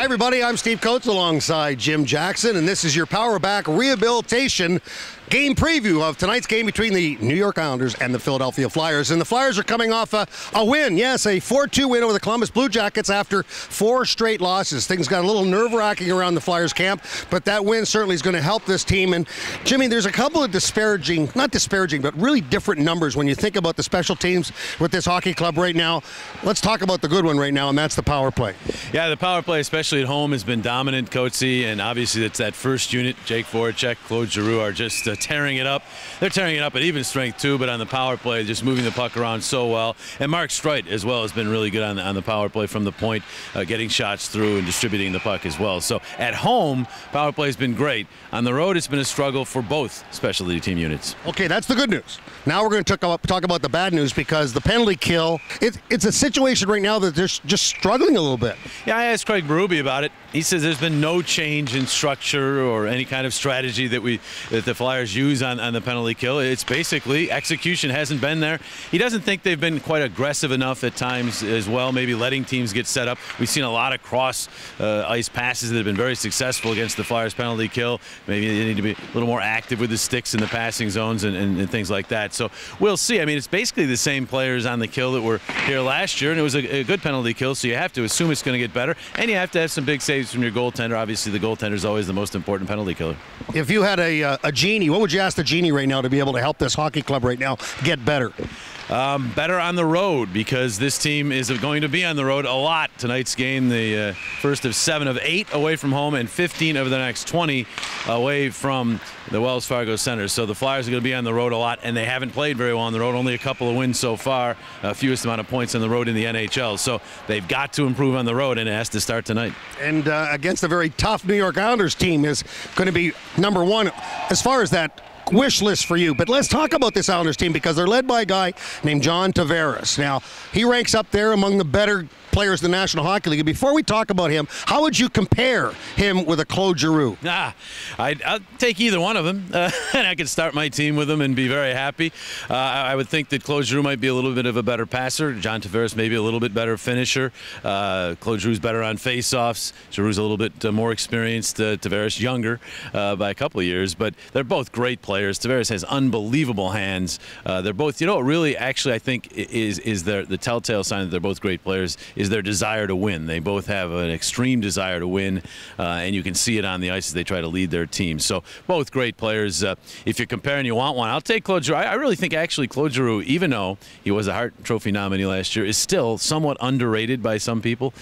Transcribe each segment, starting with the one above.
Hi, everybody. I'm Steve Coates alongside Jim Jackson, and this is your Power Back Rehabilitation game preview of tonight's game between the New York Islanders and the Philadelphia Flyers. And the Flyers are coming off a win. Yes, a 4-2 win over the Columbus Blue Jackets after 4 straight losses. Things got a little nerve-wracking around the Flyers camp, but that win certainly is going to help this team. And, Jimmy, there's a couple of not disparaging, but really different numbers when you think about the special teams with this hockey club right now. Let's talk about the good one right now, and that's the power play. Yeah, the power play, especially at home, has been dominant, Coatsy, and obviously it's that first unit. Jake Voracek, Claude Giroux are just tearing it up. They're tearing it up at even strength too, but on the power play, just moving the puck around so well. And Mark Streit as well has been really good on the power play from the point, getting shots through and distributing the puck as well. So at home, power play has been great. On the road, it's been a struggle for both specialty team units. Okay, that's the good news. Now we're going to talk about the bad news, because the penalty kill, it's a situation right now that they're just struggling a little bit. Yeah, I asked Craig Berube about it. He says there's been no change in structure or any kind of strategy that the Flyers use on the penalty kill. It's basically execution hasn't been there. He doesn't think they've been quite aggressive enough at times as well, maybe letting teams get set up. We've seen a lot of cross ice passes that have been very successful against the Flyers penalty kill. Maybe they need to be a little more active with the sticks in the passing zones and things like that. So we'll see. I mean, it's basically the same players on the kill that were here last year, and it was a good penalty kill, so you have to assume it's going to get better, and you have to have some big saves from your goaltender. Obviously, the goaltender is always the most important penalty killer. If you had a genie, what would you ask the genie right now to be able to help this hockey club right now get better? Better on the road, because this team is going to be on the road a lot. Tonight's game, the first of 7 of 8 away from home and 15 of the next 20 away from the Wells Fargo Center. So the Flyers are going to be on the road a lot, and they haven't played very well on the road. Only a couple of wins so far, fewest amount of points on the road in the NHL. So they've got to improve on the road, and it has to start tonight. And against a very tough New York Islanders team is going to be number one as far as that wish list for you. But let's talk about this Islanders team, because they're led by a guy named John Tavares. Now, he ranks up there among the better players in the National Hockey League. Before we talk about him, how would you compare him with a Claude Giroux? I'll take either one of them, and I could start my team with them and be very happy. I would think that Claude Giroux might be a little bit of a better passer. John Tavares maybe a little bit better finisher. Claude Giroux's better on face-offs. Giroux's a little bit more experienced. Tavares younger by a couple of years, but they're both great players. Tavares has unbelievable hands. They're both, you know, really actually I think is the telltale sign that they're both great players is their desire to win. They both have an extreme desire to win, and you can see it on the ice as they try to lead their team. So both great players. If you're comparing, you want one, I'll take Claude Giroux. I really think actually Claude Giroux, even though he was a Hart Trophy nominee last year, is still somewhat underrated by some people.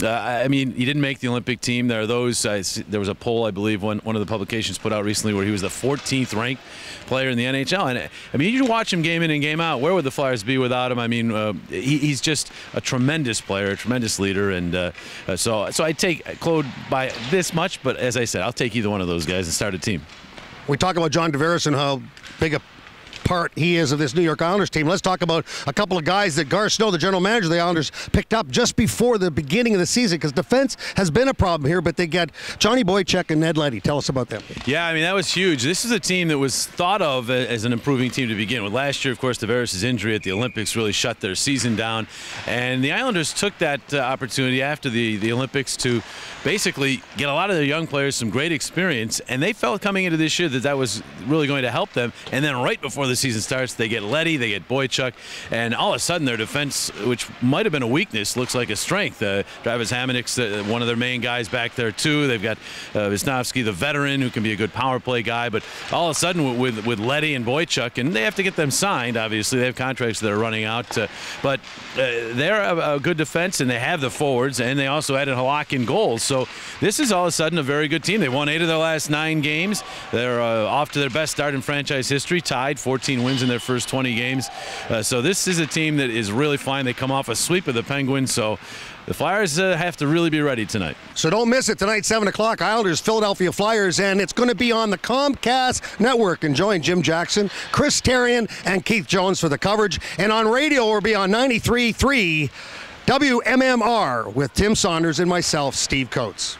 I mean, he didn't make the Olympic team. There are those. There was a poll, I believe, one of the publications put out recently where he was the 14th ranked player in the NHL. And I mean, you watch him game in and game out. Where would the Flyers be without him? I mean, he's just a tremendous player, a tremendous leader, and so I take Claude by this much. But as I said, I'll take either one of those guys and start a team. We talk about John Tavares and how big a part he is of this New York Islanders team. Let's talk about a couple of guys that Gar Snow, the general manager of the Islanders, picked up just before the beginning of the season, because defense has been a problem here, but they got Johnny Boychuk and Ned Leddy. Tell us about them. Yeah, I mean, that was huge. This is a team that was thought of as an improving team to begin with. Last year, of course, Tavares' injury at the Olympics really shut their season down, and the Islanders took that opportunity after the Olympics to basically get a lot of their young players some great experience, and they felt coming into this year that was really going to help them. And then right before the season starts, they get Leddy, they get Boychuk, and all of a sudden their defense, which might have been a weakness, looks like a strength. Travis Hamonic's one of their main guys back there too. They've got Wisnowski, the veteran, who can be a good power play guy, but all of a sudden with Leddy and Boychuk, and they have to get them signed, obviously. They have contracts that are running out, but they're a good defense, and they have the forwards, and they also added Halak in goals. So this is all of a sudden a very good team. They won 8 of their last 9 games. They're off to their best start in franchise history, tied 14 wins in their first 20 games. So this is a team that is really fine. They come off a sweep of the Penguins, so the Flyers have to really be ready tonight. So don't miss it tonight, 7 o'clock, Islanders, Philadelphia Flyers, and it's going to be on the Comcast Network. And join Jim Jackson, Chris Therien, and Keith Jones for the coverage. And on radio, we'll be on 93.3 WMMR with Tim Saunders and myself, Steve Coates.